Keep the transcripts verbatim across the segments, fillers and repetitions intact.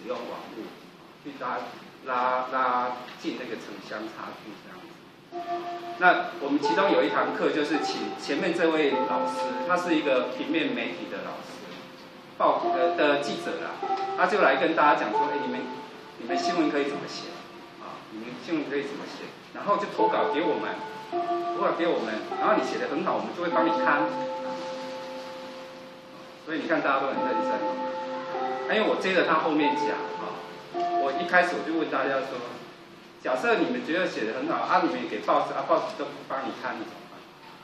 用网络去拉拉拉近那个城乡差距这样子。那我们其中有一堂课就是请前面这位老师，他是一个平面媒体的老师，报的的记者啦，他就来跟大家讲说，哎，你们你们新闻可以怎么写啊？你们新闻可以怎么写？然后就投稿给我们，投稿给我们，然后你写得很好，我们就会帮你看。所以你看大家都很认真，因为我接着他后面讲啊，我一开始我就问大家说，假设你们觉得写得很好啊，你们也给报纸啊，报纸都不帮你看，你怎么办？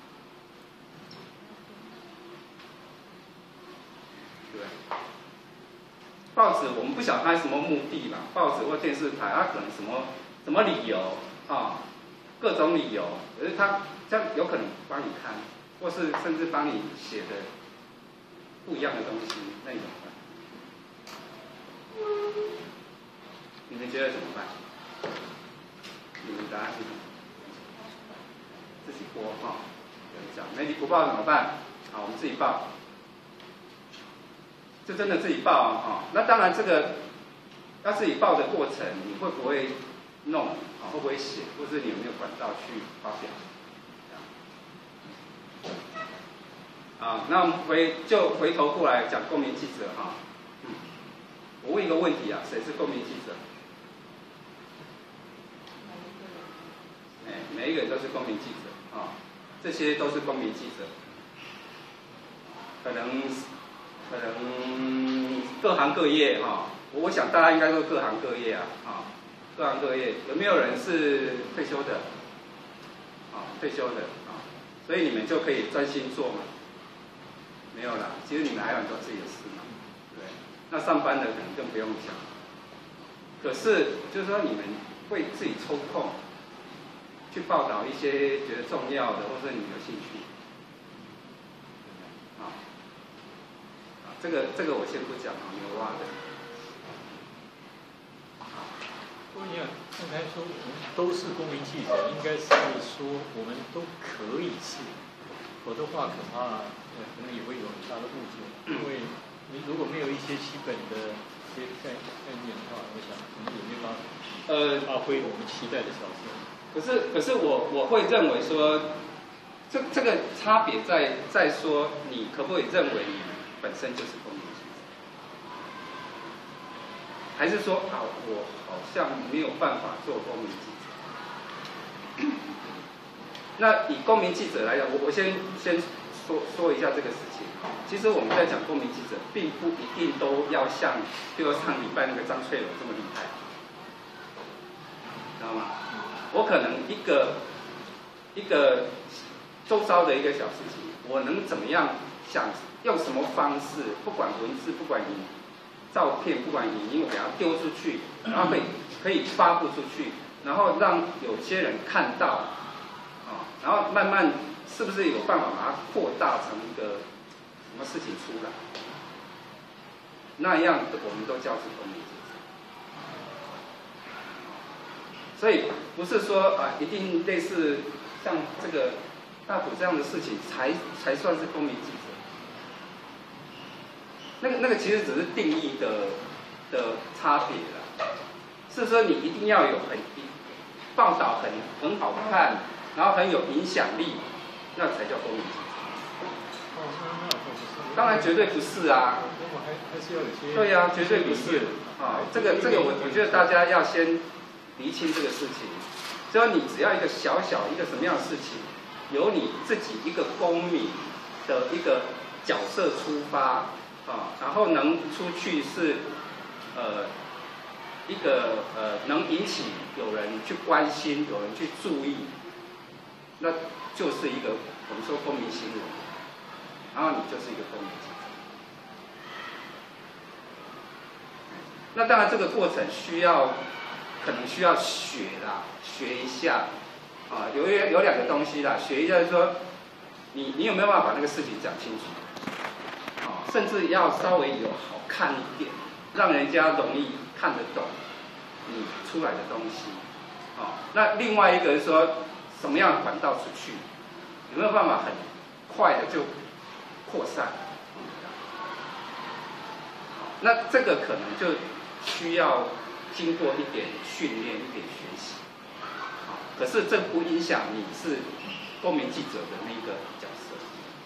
对不对？报纸我们不晓得它有什么目的嘛，报纸或电视台它可能什么什么理由啊，各种理由，可是它这样有可能帮你看，或是甚至帮你写的不一样的东西，那你怎么办？你们觉得怎么办？你们答案是什么？自己播哈，有人讲媒体不报怎么办？好，我们自己报，就真的自己报啊！哈，那当然这个要自己报的过程，你会不会弄啊？会不会写？或者你有没有管道去发表？啊，那我们回就回头过来讲公民记者哈。嗯，我问一个问题啊，谁是公民记者？哎，每一个人都是公民记者啊，这些都是公民记者。可能可能各行各业哈，我想大家应该都各行各业啊，啊，各行各业有没有人是退休的？啊，退休的啊，所以你们就可以专心做嘛。没有啦，其实你们还有很多自己的事嘛，对不对？那上班的可能更不用讲。可是就是说，你们会自己抽空去报道一些觉得重要的，或者你们有兴趣。啊，啊，这个这个我先不讲啊，牛蛙的。 不过你看，刚才说我们都是公民记者，应该是说我们都可以是，否则的话恐怕。可能也会有很大的误解，因为你如果没有一些基本的一些概概念的话，我想可能也没办法呃发挥我们期待的角色。 可是，可是我我会认为说，这这个差别在在说，你可不可以认为你本身就是公民记者，还是说啊，我好像没有办法做公民记者？那以公民记者来讲，我我先先。说说一下这个事情。其实我们在讲公民记者，并不一定都要像，比如上礼拜那个张翠柔这么厉害，知道吗？我可能一个一个周遭的一个小事情，我能怎么样想用什么方式，不管文字，不管影照片，不管影音，我给它丢出去，然后可以可以发布出去，然后让有些人看到，啊，然后慢慢。是不是有办法把它扩大成一个什么事情出来？那样我们都叫是公民记者。所以不是说啊，一定类似像这个大埔这样的事情才才算是公民记者。那个那个其实只是定义的的差别啦。是说你一定要有很报道很很好看，然后很有影响力。那才叫公民记者。当然绝对不是啊。对呀、啊，绝对不是啊。这个这个我我觉得大家要先厘清这个事情。只要你只要一个小小一个什么样的事情，由你自己一个公民的一个角色出发啊，然后能出去是呃一个呃能引起有人去关心，有人去注意，那。就是一个我们说公民新闻，然后你就是一个公民记者。那当然这个过程需要，可能需要学啦，学一下，啊，有有两个东西啦，学一下就是说，你你有没有办法把那个事情讲清楚，啊，甚至要稍微有好看一点，让人家容易看得懂你出来的东西，啊，那另外一个是说。什么样的管道出去？有没有办法很快的就扩散？那这个可能就需要经过一点训练、一点学习。啊，可是这不影响你是公民记者的那个角色。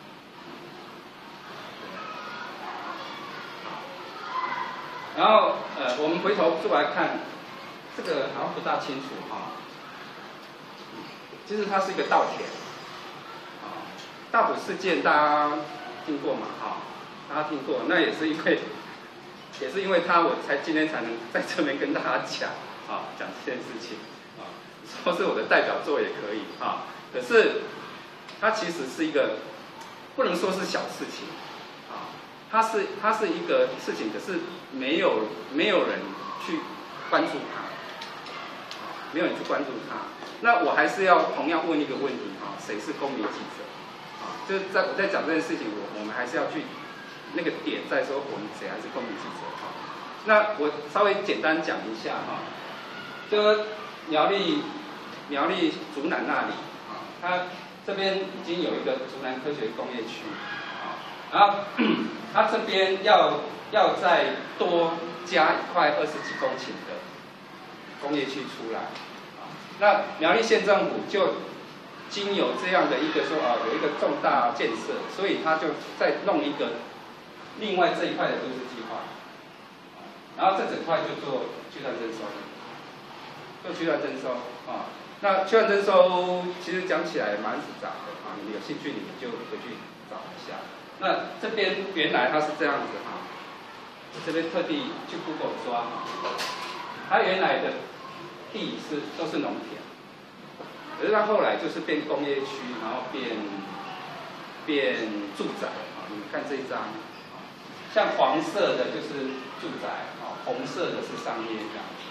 然后呃，我们回头过来看，这个好像不大清楚哈。其实它是一个稻田。啊，大埔事件大家听过嘛？哈，大家听过，那也是因为。也是因为他，我才今天才能在这边跟大家讲啊，讲这件事情啊，说是我的代表作也可以啊。可是它其实是一个不能说是小事情啊，它是它是一个事情，可是没有没有人去关注它，啊，没有人去关注它。那我还是要同样问一个问题啊，谁是公民记者？啊，就是在我在讲这件事情，我我们还是要去。那个点在说我们谁还是公民记者哈，那我稍微简单讲一下哈，就苗栗苗栗竹南那里啊，它这边已经有一个竹南科学工业区啊，然后它这边要要再多加一块二十几公顷的工业区出来啊，那苗栗县政府就经有这样的一个说啊有一个重大建设，所以他就再弄一个。另外这一块的都市计划，然后这整块就做区段征收，做区段征收啊。那区段征收其实讲起来蛮复杂的啊，你们有兴趣你们就回去找一下。那这边原来它是这样子哈，我这边特地去 Google 抓哈，它原来的地是都是农田，可是它后来就是变工业区，然后变变住宅啊。你们看这一张。像黄色的就是住宅，啊，红色的是商业这样子。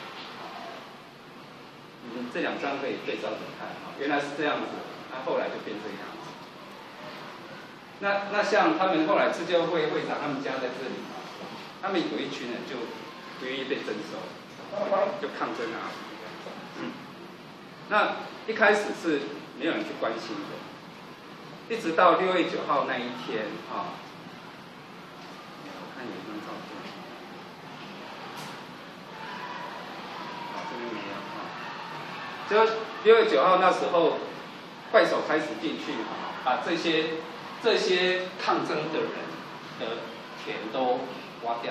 嗯，这两张可以对照着看，啊，原来是这样子，那后来就变这样子。那那像他们后来自救会会长他们家在这里，他们有一群人就不愿意被征收，就抗争啊。嗯，那一开始是没有人去关心的，一直到六月九号那一天啊。看有一张照片，啊，这边没有啊。就六月九号那时候，怪手开始进去啊，把这些这些抗争的人的田都挖掉，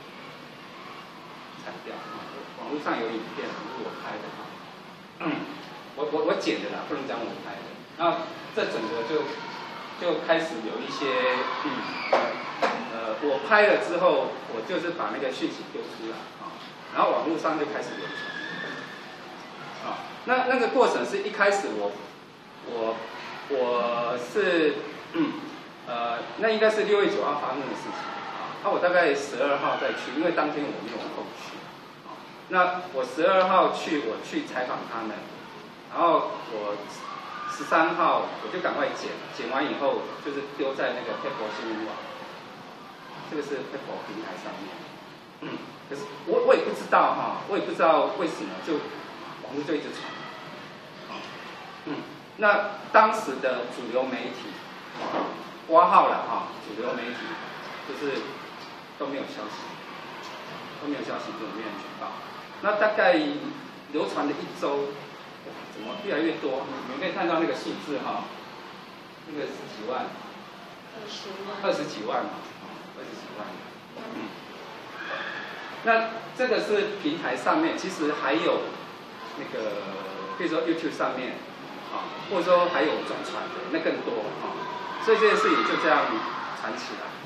铲掉。网络上有影片，是我拍的啊。嗯，我我我剪的啦，不能讲我拍的。然后这整个就就开始有一些嗯。呃，我拍了之后，我就是把那个讯息丢出来啊，然后网络上就开始流传啊。那那个过程是一开始我我我是嗯呃，那应该是六月九号发生的事情啊。那我大概十二号再去，因为当天我没有空去啊。那我十二号去，我去采访他们，然后我十三号我就赶快剪，剪完以后就是丢在那个 Pebble 新闻网。这个是 Pebble 平台上面，嗯，可是我我也不知道哈，我也不知道为什么就网络就一直传，嗯，那当时的主流媒体，挂号了哈，主流媒体就是都没有消息，都没有消息，就没有人举报。那大概流传了一周，怎么越来越多？你们可以看到那个数字哈，那个是几万？二十万。二十几万嘛。二十几万，嗯，那这个是平台上面，其实还有那个，比如说 YouTube 上面，啊，或者说还有转传的，那更多啊，所以这件事情就这样传起来。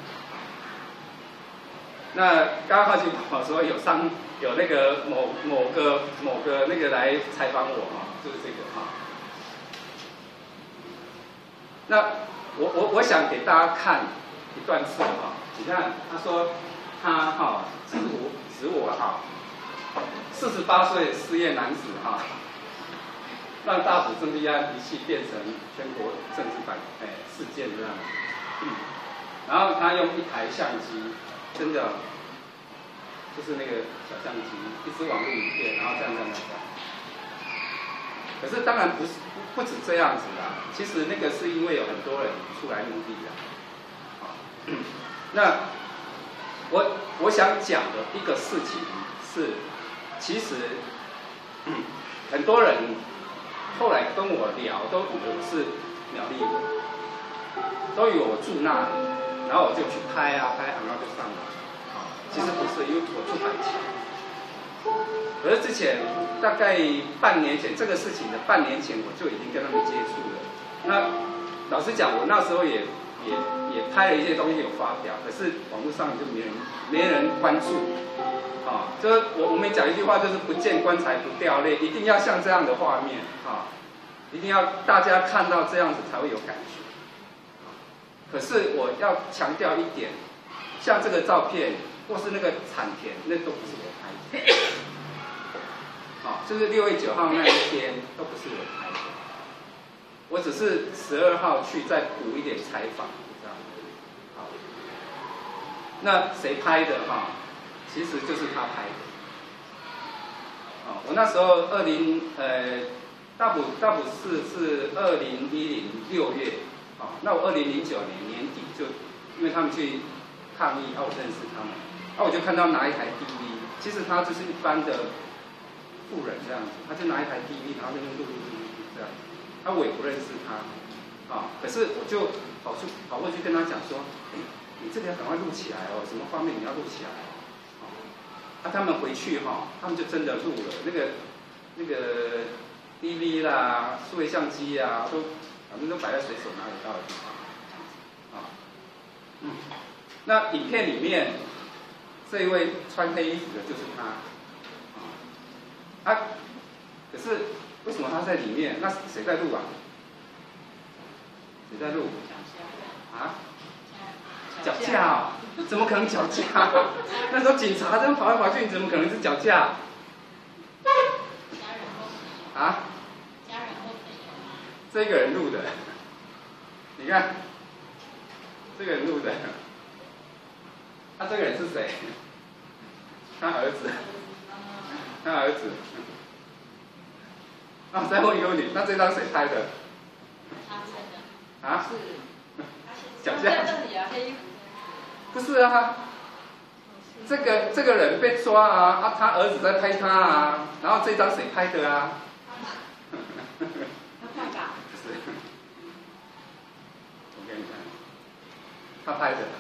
那刚刚好奇我说有上有那个某某个某个那个来采访我啊，就是这个啊。那我我我想给大家看一段字哈。你看，他说他哈指我指我哈，四十八岁失业男子哈，让大埔政治案一气变成全国政治版哎事件这样，嗯，然后他用一台相机，真的就是那个小相机，一支网络影片，然后这样这样这样。可是当然不是不不止这样子啦，其实那个是因为有很多人出来努力啦，啊。那我我想讲的一个事情是，其实、嗯、很多人后来跟我聊，都以为我是苗栗人，都以为我住那里，然后我就去拍啊拍啊，然后就上了。其实不是，因为我住板桥。可是之前大概半年前，这个事情的半年前，我就已经跟他们接触了。那老实讲，我那时候也也也拍了一些东西有发表，可是网络上就没人没人关注。啊，就是我我们讲一句话，就是不见棺材不掉泪，一定要像这样的画面啊，一定要大家看到这样子才会有感觉。可是我要强调一点，像这个照片或是那个产田，那都不是我拍的。好，就是六月九号那一天都不是我拍的，我只是十二号去再补一点采访，这样。好，那谁拍的哈？其实就是他拍的。哦，我那时候二零呃大埔大埔市是二零一零六月，哦，那我二零零九年年底就因为他们去抗议，啊我认识他们，啊我就看到拿一台 D V， 其实他就是一般的富人这样子，他就拿一台 D V， 然后在那录录录录这样，啊我也不认识他，啊可是我就跑去跑过去跟他讲说，哎，你这个要赶快录起来哦，什么方面你要录起来哦。啊，他们回去哈，他们就真的录了那个那个 D V 啦、数位相机啊，都反正都摆在随手拿得到的地方。啊，嗯，那影片里面这一位穿黑衣服的就是他。啊，可是为什么他在里面？那谁在录啊？谁在录？啊？脚架、哦？怎么可能脚架？那时候警察这样跑来跑去，你怎么可能是脚架？啊？这个人录的，你看，这个人录的，他、啊、这个人是谁？他儿子，他儿子。那、啊、再问一个问题，那这张谁拍的？啊？脚架？不是啊，这个这个人被抓啊，啊他儿子在拍他啊，然后这张谁拍的啊？不是，我给你看，他拍的。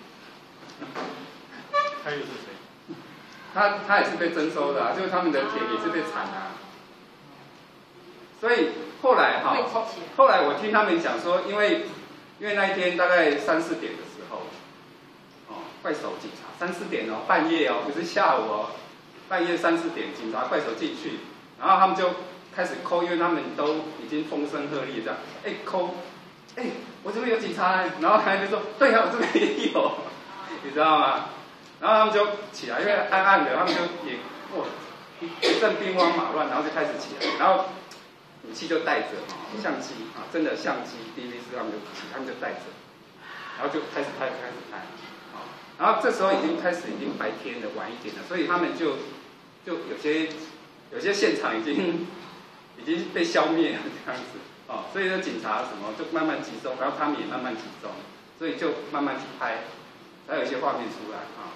他又是谁？ 他他也是被征收的啊，就是他们的田也是被铲啊。所以后来哈，后后来我听他们讲说，因为因为那一天大概三四点的时候。快手警察三四点哦，半夜哦，不是下午哦，半夜三四点，警察快手进去，然后他们就开始扣，因为他们都已经风声鹤唳这样，哎扣，哎我这边有警察，然后他就说，对啊，我这边也有，你知道吗？然后他们就起来，因为暗暗的，他们就也哇一阵兵荒马乱，然后就开始起来，然后武器就带着相机啊，真的相机 D V 是他们就他们就带着，然后就开始拍开始拍。然后这时候已经开始已经白天了，晚一点了，所以他们就就有些有些现场已经已经被消灭了这样子哦，所以说警察什么就慢慢集中，然后他们也慢慢集中，所以就慢慢去拍，才有一些画面出来啊。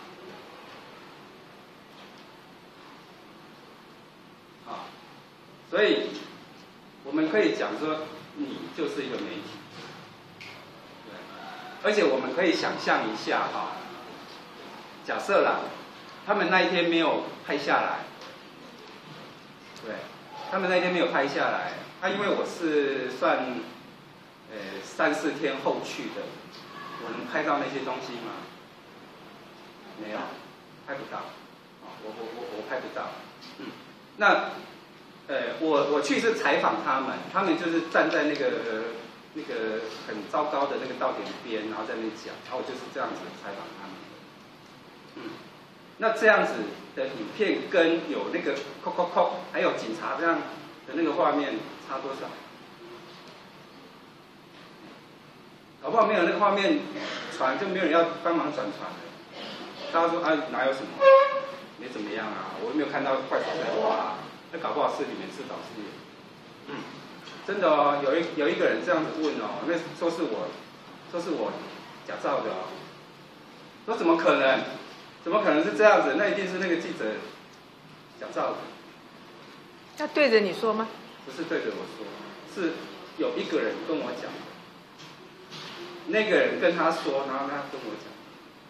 啊，所以我们可以讲说，你就是一个媒体，对，而且我们可以想象一下哈。假设啦，他们那一天没有拍下来，对，他们那一天没有拍下来，他、啊、因为我是算，呃三四天后去的，我能拍到那些东西吗？没有，拍不到，哦、我我我我拍不到，嗯，那，呃我我去是采访他们，他们就是站在那个那个很糟糕的那个稻田边，然后在那边讲，然后我就是这样子采访他们。嗯，那这样子的影片跟有那个扣扣扣，还有警察这样的那个画面差多少？搞不好没有那个画面传，就没有人要帮忙转传了。大家说啊，哪有什么？没怎么样啊，我又没有看到快手在发，那搞不好是里面是导师。嗯，真的哦，有一有一个人这样子问哦，那说是我，说是我假造的哦，说怎么可能？怎么可能是这样子？那一定是那个记者讲道理。 要对着你说吗？ 不是对着我说，是有一个人跟我讲，那个人跟他说，然后他跟我讲。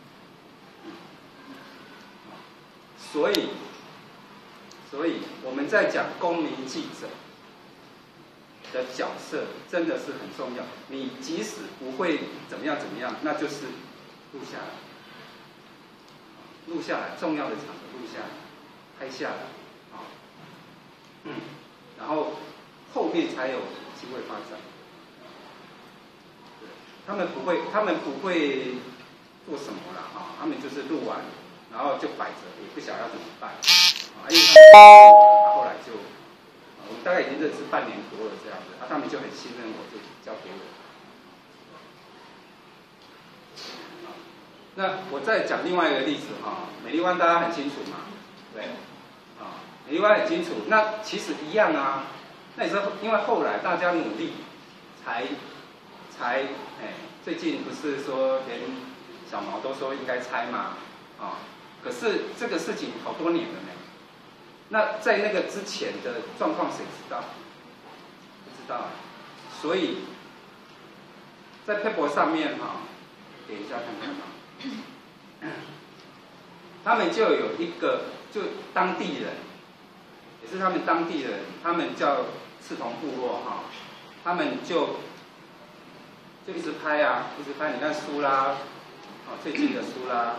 所以，所以我们在讲公民记者的角色真的是很重要。你即使不会怎么样怎么样，那就是录下来，录下来，重要的场合录下来，拍下来，啊，嗯，然后后面才有机会发展。他们不会，他们不会做什么啦，啊，他们就是录完，然后就摆着，也不晓得要怎么办，啊，因为他们后来就。我们大概已经认识半年多了，这样子，啊，他们就很信任我，就交给我。那我再讲另外一个例子哈，美丽湾大家很清楚嘛，对，啊，美丽湾很清楚。那其实一样啊，那也是因为后来大家努力，才才哎，最近不是说连小毛都说应该拆嘛，啊，可是这个事情好多年了呢。那在那个之前的状况谁知道？不知道，所以在 paper 上面哈、啊，点一下看看啊，他们就有一个就当地人，也是他们当地人，他们叫赤桐部落哈、啊，他们就就一直拍啊，一直拍，你看苏拉，哦，最近的苏拉。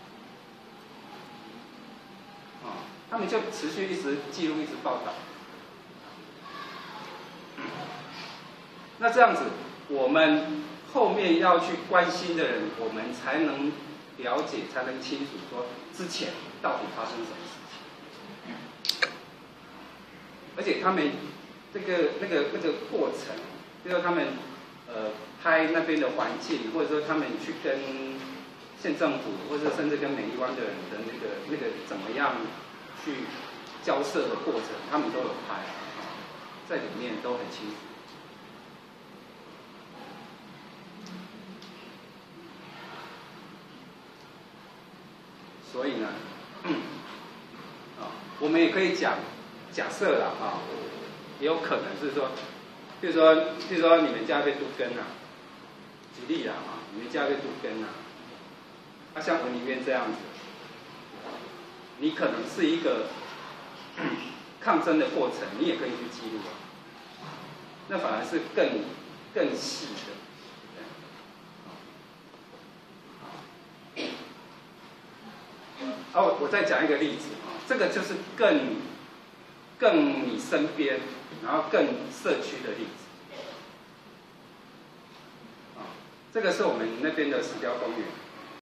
他们就持续一直记录，一直报道。那这样子，我们后面要去关心的人，我们才能了解，才能清楚说之前到底发生什么事情。而且他们这个那个那个过程，比如说他们呃拍那边的环境，或者说他们去跟县政府，或者甚至跟美丽湾的人的那个那个怎么样。去交涉的过程，他们都有拍，啊，在里面都很清楚。所以呢，嗯，啊，我们也可以讲假设啦，啊，也有可能是说，比如说，比如说你们家被杜根啊，举例啦，啊，你们家被杜根啊，啊，像文里面这样子。你可能是一个抗争的过程，你也可以去记录啊。那反而是更更细的。哦，我再讲一个例子啊，这个就是更更你身边，然后更社区的例子。啊，这个是我们那边的石雕公园。